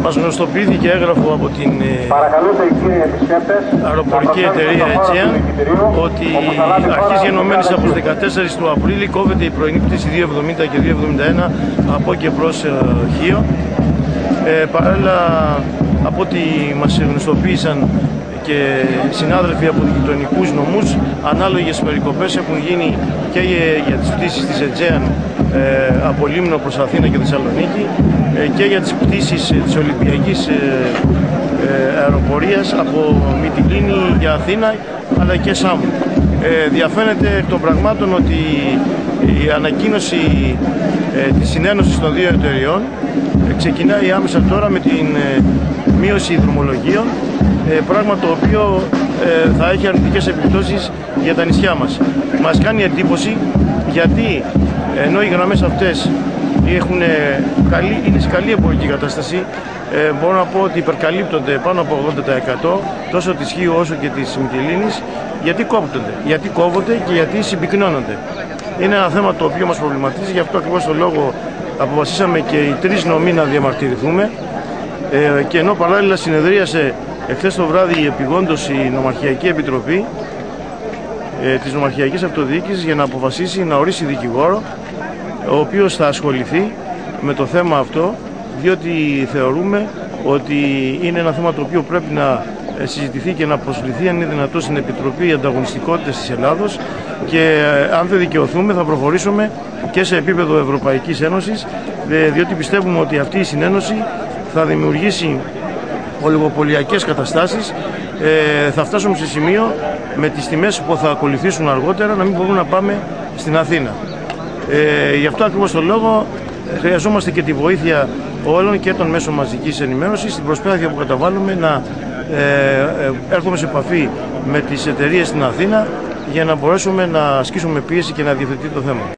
Μας γνωστοποιήθηκε έγγραφο από την αεροπορική εταιρεία Aegean ότι αρχής γενομένης από τις 14 του Απρίλη κόβεται η πρωινή πτήση 270 και 271 από και προς Χίο. Παράλληλα, από ό,τι μας γνωστοποίησαν και συνάδελφοι από γειτονικούς νομούς, ανάλογες περικοπές έχουν γίνει και για τις πτήσεις της Aegean από Λίμνο προς Αθήνα και Θεσσαλονίκη και για τις πτήσεις της Ολυμπιακής αεροπορίας από Μυτιλήνη για Αθήνα αλλά και Σάμου. Διαφαίνεται εκ των πραγμάτων ότι η ανακοίνωση της συνένωσης των δύο εταιριών ξεκινάει άμεσα τώρα με την μείωση δρομολογίων, πράγμα το οποίο θα έχει αρνητικές επιπτώσεις για τα νησιά μας. Μας κάνει εντύπωση γιατί ενώ οι γραμμές αυτές είναι σε καλή εμπορική κατάσταση, μπορώ να πω ότι υπερκαλύπτονται πάνω από 80% τόσο της Χίου όσο και της Μυτιλήνης. Γιατί κόβονται και γιατί συμπυκνώνονται. Είναι ένα θέμα το οποίο μας προβληματίζει, γι' αυτό ακριβώς το λόγο αποφασίσαμε και οι τρεις νομοί να διαμαρτυρηθούμε, και ενώ παράλληλα συνεδρίασε εχθές το βράδυ επιγόντως η Νομαρχιακή Επιτροπή της Νομαρχιακής Αυτοδιοίκησης για να αποφασίσει να ορίσει δικηγόρο ο οποίος θα ασχοληθεί με το θέμα αυτό, διότι θεωρούμε ότι είναι ένα θέμα το οποίο πρέπει να συζητηθεί και να προσληφθεί αν είναι δυνατό στην Επιτροπή Ανταγωνιστικότητας της Ελλάδος, και αν δεν δικαιωθούμε θα προχωρήσουμε και σε επίπεδο Ευρωπαϊκής Ένωσης, διότι πιστεύουμε ότι αυτή η συνένωση θα δημιουργήσει ολιγοπωλιακές καταστάσεις. Θα φτάσουμε σε σημείο με τις τιμές που θα ακολουθήσουν αργότερα να μην μπορούμε να πάμε στην Αθήνα. Γι' αυτό ακριβώς το λόγο χρειαζόμαστε και τη βοήθεια όλων και των μέσων μαζικής ενημέρωσης στην προσπάθεια που καταβάλουμε να έρθουμε σε επαφή με τις εταιρείες στην Αθήνα για να μπορέσουμε να ασκήσουμε πίεση και να διευθετεί το θέμα.